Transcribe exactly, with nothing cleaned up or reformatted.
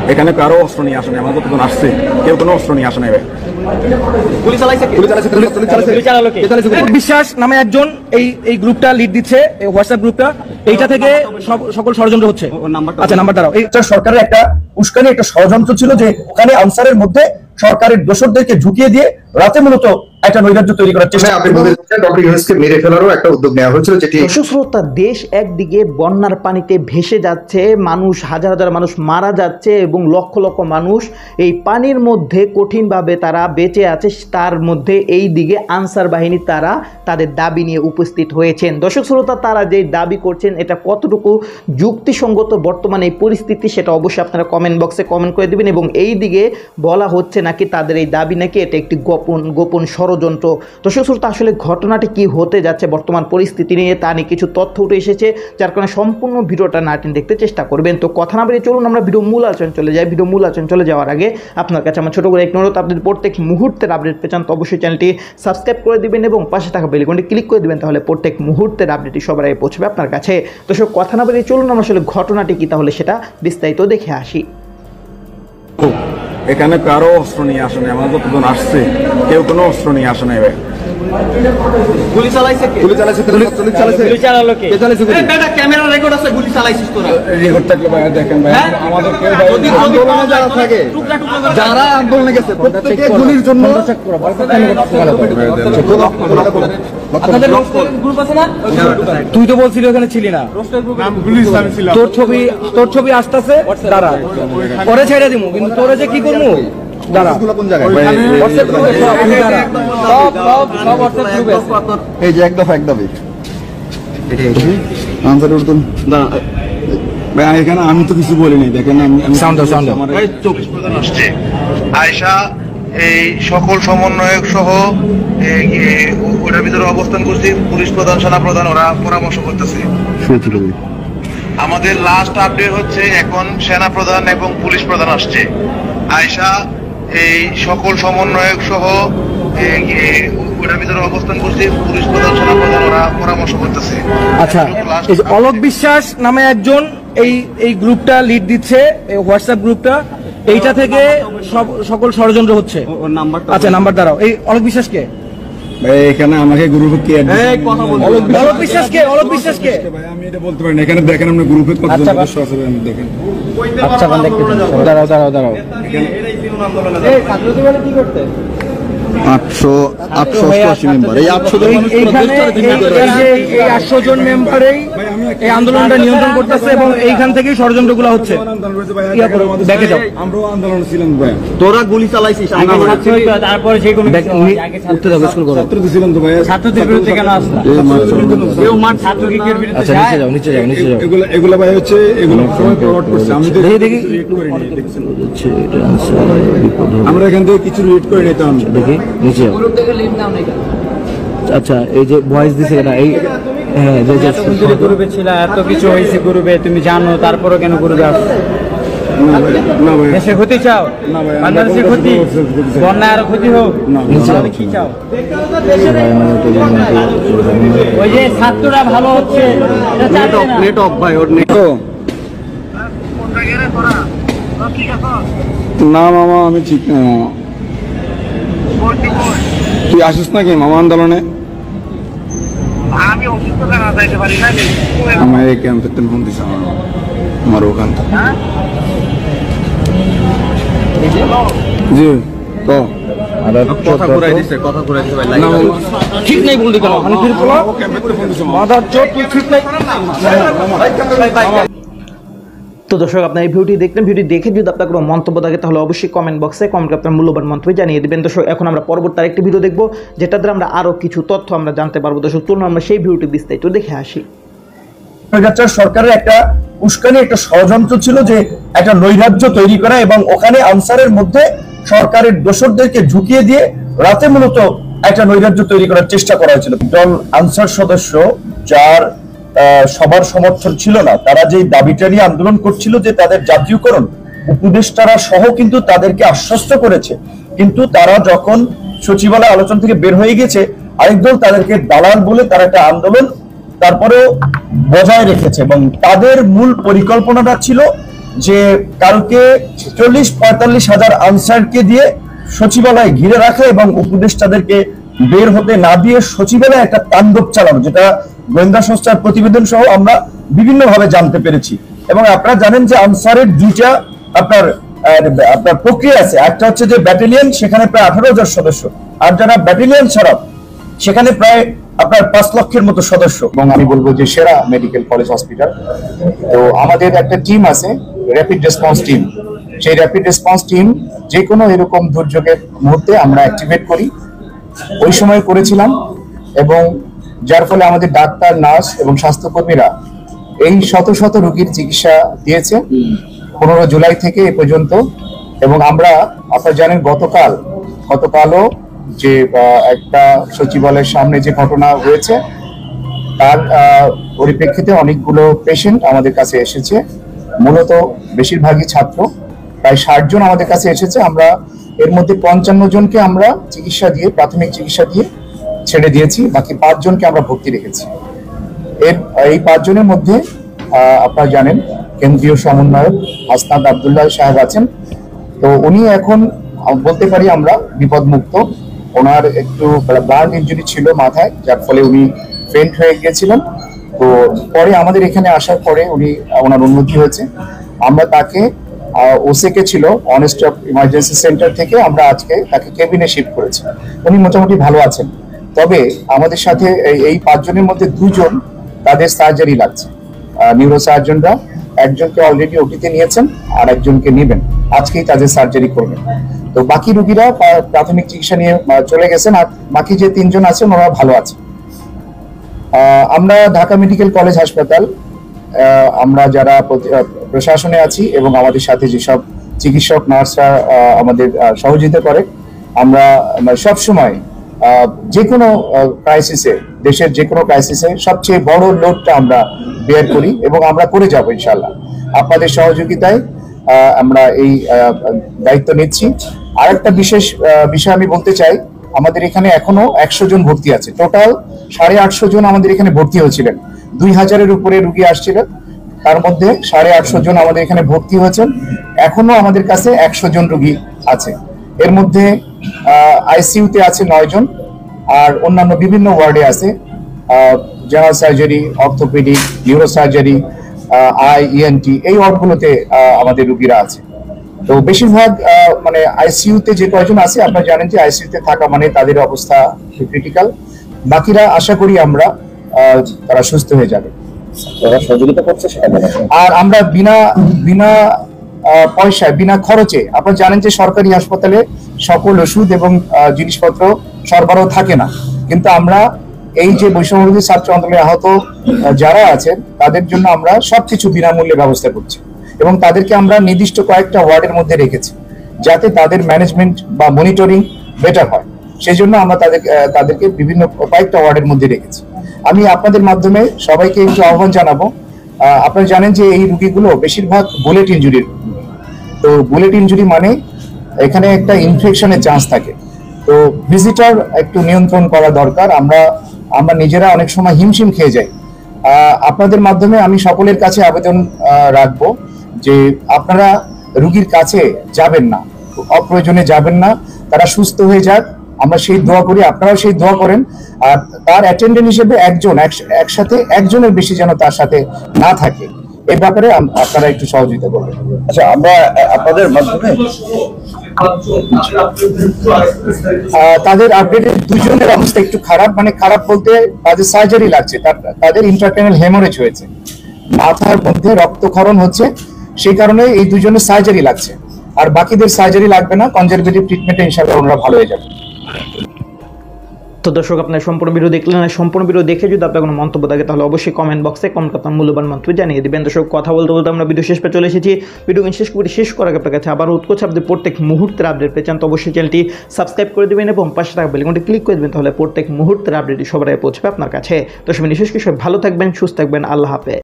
এখানে কারো অস্ত্র নিয়ে আসে না, আমাদের যতজন আসছে কেউ কোনো অস্ত্র নিয়ে আসে না। বিশ্বাস নামে একজন এই এই গ্রুপটা লিড দিচ্ছে, হোয়াটসঅ্যাপ গ্রুপটা, এইটা থেকে সকল ষড়যন্ত্র হচ্ছে। আচ্ছা নাম্বার দাঁড়াও। এটা সরকারের একটা উস্কানি, একটা ষড়যন্ত্র ছিল যে ওখানে আনসারের মধ্যে সরকারের দোসরদেরকে ঢুকিয়ে দিয়ে রাতে মূলত একটা নৈরাজ্য তৈরি করার চেষ্টা। আপনি বলছেন ডক্টর ইউনূসকে মেরে ফেলারও একটা উদ্যোগ নেওয়া হয়েছিল, যেটি দর্শক দেশ একদিকে বন্যার পানিতে ভেসে যাচ্ছে, মানুষ হাজার হাজার মানুষ মারা যাচ্ছে এবং লক্ষ লক্ষ মানুষ এই পানির মধ্যে কঠিনভাবে তারা বেঁচে আছে। তার মধ্যে এই দিকে আনসার বাহিনী তারা তাদের দাবি নিয়ে উপস্থিত হয়েছেন। দর্শক শ্রোতা, তারা যে দাবি করছেন এটা কতটুকু যুক্তিসঙ্গত বর্তমানে এই পরিস্থিতি, সেটা অবশ্যই আপনারা কমেন্ট বক্সে কমেন্ট করে দেবেন। এবং এই দিকে বলা হচ্ছে নাকি তাদের এই দাবি নাকি এটা একটি গোপন গোপন ষড়যন্ত্র। দর্শক শ্রোতা, আসলে ঘটনাটি কি হতে যাচ্ছে বর্তমান পরিস্থিতি নিয়ে তা নিয়ে কিছু তথ্য উঠে এসেছে, যার কারণে সম্পূর্ণ ভিডিওটা না টেনে দেখতে চেষ্টা করবেন। তো কথা না বেরিয়ে চলুন আমরা ভিডিও মূল আলোচনা চলে যাই। ভিডিও মূল আলোচনা চলে যাওয়ার আগে আপনার কাছে আমার ছোট করে এক অনুরোধ, আপনি প্রত্যেক মুহূর্তের আপডেট পেয়েছেন তো অবশ্যই চ্যানেলটি সাবস্ক্রাইব করে দিবেন এবং পাশে থাকা বেল আইকনটি ক্লিক করে দিবেন, তাহলে প্রত্যেক মুহূর্তের আপডেটটি সবার আগে পৌঁছবে আপনার কাছে। দর্শক, কথা না বেরিয়ে চলুন আমরা আসলে ঘটনাটি কি তাহলে সেটা বিস্তারিত দেখে আসি। এখানে কারো অস্ত্র নিয়ে আসে না, আমাদের যতজন আসছে কেউ কোনো অস্ত্র নিয়ে আসে না। গুলি চালাইছে কে? গুলি চালাইছে, গুলি চালাইছে, গুলি চালালো কে? কে চালাইছে গুলি? এই বেটা ক্যামেরা রেকর্ড আছে, গুলি চালাইছিস তোরা? রেকর্ড থাকলে ভাই দেখেন ভাই, আমাদের কেউ ভাই আন্দোলনে যারা থাকে, যারা আন্দোলনে গেছে প্রত্যেককে গুলির জন্য চেক করো। আপনাদের রোস্টার গ্রুপ আছে না? তুই তো বলছিলি ওখানে ছিলি না। রোস্টার গ্রুপে নাম গুলি ছিলাম। তোর ছবি তোর ছবি আসতেছে, দাঁড়া পরে ছেড়ে দিমু, কিন্তু তোরে যে কি করমু দাঁড়া। কোন জায়গায় হোয়াটসঅ্যাপ গ্রুপে সব সব সব হোয়াটসঅ্যাপ গ্রুপে এই যে এক দফা এক দফা আনসার উঠুন দাঁড়া ভাই। এখানে আমি তো কিছু বলি নাই, দেখেন আমি সাউন্ড দাও সাউন্ড দাও। আসছে আয়েশা এই সকল সমন্বয়ক সহ ওটার ভিতরে অবস্থান করছি, পুলিশ প্রধান, সেনা প্রধান, ওরা পরামর্শ করতেছে। আমাদের লাস্ট আপডেট হচ্ছে এখন সেনা প্রধান এবং পুলিশ প্রধান আসছে। আয়েশা এই সকল সমন্বয়ক সহ ওটার ভিতরে অবস্থান করছি, পুলিশ প্রধান, সেনা প্রধান, ওরা পরামর্শ করতেছে। আচ্ছা, এই যে অলোক বিশ্বাস নামে একজন এই এই গ্রুপটা লিড দিচ্ছে, এই হোয়াটসঅ্যাপ গ্রুপটা, এইটা থেকে সব সকল ষড়যন্ত্র হচ্ছে। আচ্ছা নাম্বার দাঁড়াও। এই অলোক বিশ্বাস কে? ভাই এখানে আমাকে গ্রুপে কে এই কথা বল। অলোক বিশ্বাস কে? অলোক বিশ্বাস কে? ভাই আমি এটা বলতে পারি না। এখানে দেখেন আমরা গ্রুপে কতজন সদস্য আছে দেখেন। আচ্ছা বান দেখতে দাঁড়াও দাঁড়াও দাঁড়াও। এই ছাত্রদের বলে কি করতে? আটশো আটশো অষ্টআশি মেম্বার, এই আটশো জন এইখানে এই আটশো জন মেম্বারেই এই আন্দোলনটা নিয়ন্ত্রণ করতেছে এবং এইখান থেকেই ষড়যন্ত্রগুলো হচ্ছে। দেখে যাও, আমরাও আন্দোলন ছিলাম ভাই। তোরা গুলি চালাইছিস, তারপরে সেই কোনো উঠতে দাও, স্কুল করো। ছাত্র ছিলাম তো ভাই। ছাত্রদের বিরুদ্ধে কেন আসলো? কেউ মার ছাত্র কি এর বিরুদ্ধে? আচ্ছা নিচে যাও, নিচে যাও, নিচে যাও। এগুলো এগুলো ভাই হচ্ছে এগুলো সবাই ফরওয়ার্ড করছে। আমি দেখি দেখি আমরা এখান থেকে কিছু রিড করে নিতাম। দেখি নিচে যাও। আচ্ছা এই যে ভয়েস দিছে না, এই হ্যাঁ যে যে সুন্দরী গ্রুপে ছিল, এত কিছু হয়েছে গ্রুপে, তুমি জানো, তারপরে কেন গ্রুপে আসছো? না ভাই, দেশে ক্ষতি চাও? না ভাই, বাংলাদেশের ক্ষতি, বন্যা আর ক্ষতি হোক, তাহলে কি চাও? ওই যে ছাত্ররা ভালো হচ্ছে, নেট অফ ভাই, ওর নেট। না মামা আমি ঠিক না মামা। তুই আসিস নাকি মামা আন্দোলনে? আমি অসুস্থ না যাইতে পারি না। আমার এই ক্যাম্পের ফোন দিছে আমার ওখান থেকে। জি তো কথা ঘুরাই দিছে, কথা ঘুরাই দিছে ভাই। না ঠিক নেই বললি কেন? আমি ফির বলো ক্যাম্পের ফোন দিছে মাদার চোট, তুই ঠিক নাই। তো দর্শক, আপনার এই ভিডিওটি দেখলেন, ভিডিও দেখে যদি আপনার কোনো মন্তব্য থাকে তাহলে অবশ্যই কমেন্ট বক্সে কমেন্ট আপনার মূল্যবান মন্তব্য জানিয়ে দেবেন। দর্শক, এখন আমরা পরবর্তী আরেকটি ভিডিও দেখবো, যেটা দ্বারা আমরা আরও কিছু তথ্য আমরা জানতে পারবো। দর্শক, চলুন আমরা সেই ভিডিওটি বিস্তারিত দেখে আসি। সরকারের একটা উস্কানি, একটা ষড়যন্ত্র ছিল যে একটা নৈরাজ্য তৈরি করা এবং ওখানে আনসারের মধ্যে সরকারের দোসরদেরকে ঢুকিয়ে দিয়ে রাতে মূলত একটা নৈরাজ্য তৈরি করার চেষ্টা করা হয়েছিল। দল আনসার সদস্য যার সবার সমর্থন ছিল না, তারা যে দাবিটা নিয়ে আন্দোলন করছিল যে তাদের জাতীয়করণ, উপদেষ্টারা সহ কিন্তু তাদেরকে আশ্বস্ত করেছে, কিন্তু তারা যখন সচিবালয় আলোচনা থেকে বের হয়ে গেছে, আরেক দল তাদেরকে দালাল বলে তারা একটা আন্দোলন তারপরেও বজায় রেখেছে এবং তাদের মূল পরিকল্পনাটা ছিল যে কালকে চল্লিশ পঁয়তাল্লিশ হাজার আনসারকে দিয়ে সচিবালয় ঘিরে রাখা এবং উপদেষ্টাদেরকে বের হতে না দিয়ে সচিবালয়ে একটা তাণ্ডব চালানো, যেটা গোয়েন্দা সংস্থার প্রতিবেদন সহ আমরা বিভিন্ন ভাবে জানতে পেরেছি। এবং আপনারা জানেন যে আনসারের দুইটা আপনার আপনার প্রক্রিয়া আছে। একটা হচ্ছে যে ব্যাটালিয়ন, সেখানে প্রায় আঠারো হাজার সদস্য, আর যারা ব্যাটালিয়ন ছাড়া সেখানে প্রায় আপনার পাঁচ লক্ষের মতো সদস্য। এবং আমি বলবো যে সেরা মেডিকেল কলেজ হসপিটাল। তো আমাদের একটা টিম আছে, র্যাপিড রেসপন্স টিম। সেই র্যাপিড রেসপন্স টিম যে কোনো এরকম দুর্যোগের মুহূর্তে আমরা অ্যাক্টিভেট করি, ওই সময় করেছিলাম, এবং যার ফলে আমাদের ডাক্তার, নার্স এবং স্বাস্থ্যকর্মীরা এই শত শত রোগীর চিকিৎসা দিয়েছে পনেরো জুলাই থেকে এ পর্যন্ত। এবং আমরা, আপনারা জানেন গতকাল গতকালও যে একটা সচিবালয়ের সামনে যে ঘটনা হয়েছে, তার পরিপ্রেক্ষিতে অনেকগুলো পেশেন্ট আমাদের কাছে এসেছে, মূলত বেশিরভাগই ছাত্র, প্রায় ষাট জন আমাদের কাছে এসেছে। আমরা এর মধ্যে পঞ্চান্ন জনকে আমরা চিকিৎসা দিয়ে, প্রাথমিক চিকিৎসা দিয়ে ছেড়ে দিয়েছি, বাকি পাঁচ জনকে আমরা ভর্তি রেখেছি। এর এই পাঁচজনের মধ্যে আপনারা জানেন কেন্দ্রীয় সমন্বয়ক হাসনাত আবদুল্লাহ সাহেব আছেন। তো উনি এখন বলতে পারি আমরা বিপদমুক্ত। ওনার একটু বার্ন ইনজুরি ছিল মাথায়, যার ফলে উনি ফেন্ট হয়ে গিয়েছিলেন। তো পরে আমাদের এখানে আসার পরে উনি ওনার উন্নতি হয়েছে। আমরা তাকে ওসেকে ছিল অন স্টপ ইমার্জেন্সি সেন্টার থেকে আমরা আজকে তাকে কেবিনে শিফট করেছি। উনি মোটামুটি ভালো আছেন। তবে আমাদের সাথে এই পাঁচজনের মধ্যে দুজন তাদের সার্জারি লাগছে। নিউরো সার্জনরা একজনকে অলরেডি ওটিতে নিয়েছেন, আর একজনকে নেবেন, আজকেই তাদের সার্জারি করবেন। তো বাকি রোগীরা প্রাথমিক চিকিৎসা নিয়ে চলে গেছেন, আর বাকি যে তিনজন আছেন ওরা ভালো আছে। আমরা ঢাকা মেডিকেল কলেজ হাসপাতাল, আমরা যারা প্রশাসনে আছি এবং আমাদের সাথে যেসব চিকিৎসক, নার্সরা আমাদের সহযোগিতা করে, আমরা সব সময় যে কোনো ক্রাইসিসে, দেশের যে কোনো ক্রাইসিসে সবচেয়ে বড় লোডটা আমরা বেয়ার করি, এবং আমরা করে যাব ইনশাআল্লাহ। আপনাদের সহযোগিতায় আমরা এই দায়িত্ব নিচ্ছি। আর একটা বিশেষ বিষয় আমি বলতে চাই, আমাদের এখানে এখনো একশো জন ভর্তি আছে। টোটাল সাড়ে আটশো জন আমাদের এখানে ভর্তি হয়েছিলেন। দুই হাজারের উপরে রুগী আসছিলেন, তার মধ্যে সাড়ে আটশো জন আমাদের এখানে ভর্তি হয়েছেন। এখনো আমাদের কাছে একশো জন রুগী আছে। এর মধ্যে আইসিইউতে আছে নয় জন, আর অন্যান্য বিভিন্ন ওয়ার্ডে আছে, general surgery, orthopaedic, neuro surgery, eye, ENT, এই ওয়ার্ডগুলোতে আমাদের রুগীরা আছে। তো বেশিরভাগ মানে আইসিইউতে যে কয়জন আছে, আপনারা জানেন যে আইসিইউতে থাকা মানে তাদের অবস্থা ক্রিটিক্যাল। বাকিরা আশা করি আমরা তারা সুস্থ হয়ে যাবে। সহযোগিতা করছে আর আমরা বিনা বিনা পয়সায়, বিনা খরচে, আপনারা জানেন যে সরকারি হাসপাতালে সকল ওষুধ এবং জিনিসপত্র সরবরাহ থাকে না, কিন্তু আমরা এই যে বৈষম্যবিরোধী ছাত্র আন্দোলনে আহত যারা আছেন তাদের জন্য আমরা সবকিছু বিনামূল্যে ব্যবস্থা করছি, এবং তাদেরকে আমরা নির্দিষ্ট কয়েকটা ওয়ার্ডের মধ্যে রেখেছি যাতে তাদের ম্যানেজমেন্ট বা মনিটরিং বেটার হয়। সেই জন্য আমরা তাদের তাদেরকে বিভিন্ন কয়েকটা ওয়ার্ডের মধ্যে রেখেছি। আমি আপনাদের মাধ্যমে সবাইকে একটু আহ্বান জানাবো, আপনারা জানেন যে এই রোগীগুলো বেশিরভাগ বুলেট ইনজুরির। তো বুলেট ইনজুরি মানে এখানে একটা ইনফেকশনের চান্স থাকে। তো ভিজিটর একটু নিয়ন্ত্রণ করা দরকার। আমরা আমরা নিজেরা অনেক সময় হিমশিম খেয়ে যাই। আপনাদের মাধ্যমে আমি সকলের কাছে আবেদন রাখবো যে আপনারা রোগীর কাছে যাবেন না, অপ্রয়োজনে যাবেন না। তারা সুস্থ হয়ে যাক, আমরা সেই দোয়া করি, আপনারাও সেই দোয়া করেন। আর তার অ্যাটেন্ডেন্ট হিসেবে একজন, একসাথে একজনের বেশি যেন তার সাথে না থাকে, এই ব্যাপারে আপনারা একটু সহযোগিতা করবেন। আচ্ছা, আমরা আপনাদের মাধ্যমে তাদের আপডেটের দুজনের অবস্থা একটু খারাপ, মানে খারাপ বলতে তাদের সার্জারি লাগছে, তাদের ইন্ট্রাক্রেনিয়াল হেমোরেজ হয়েছে, মাথার মধ্যে রক্তক্ষরণ হচ্ছে, সেই কারণে এই দুজনের সার্জারি লাগছে। আর বাকিদের সার্জারি লাগবে না, কনজারভেটিভ ট্রিটমেন্টে ইনশাআল্লাহ ওনারা ভালো হয়ে যাবে। তো দর্শক, আপনার সম্পূর্ণ ভিডিও দেখলেন। সম্পূর্ণ ভিডিও দেখে যদি আপনার কোনো মন্তব্য থাকে তাহলে অবশ্যই কমেন্ট বক্সে কমেন্ট আপনার মূল্যবান মন্তব্য জানিয়ে দেবেন। দর্শক, কথা বলতে বলতে আমরা ভিডিও শেষ পে চলে এসেছি। ভিডিও শেষ করে শেষ করার আপনার কাছে আবার উৎকোচ আপনি প্রত্যেক মুহূর্তের আপডেট পেয়ে চান তো অবশ্যই চ্যানেলটি সাবস্ক্রাইব করে দেবেন এবং পাশে থাকা বেল আইকনটি ক্লিক করে দেবেন, তাহলে প্রত্যেক মুহূর্তের আপডেটটি সবার আগে পৌঁছবে আপনার কাছে। তো সবাই বিশেষ কিছু ভালো থাকবেন, সুস্থ থাকবেন। আল্লাহ হাফেজ।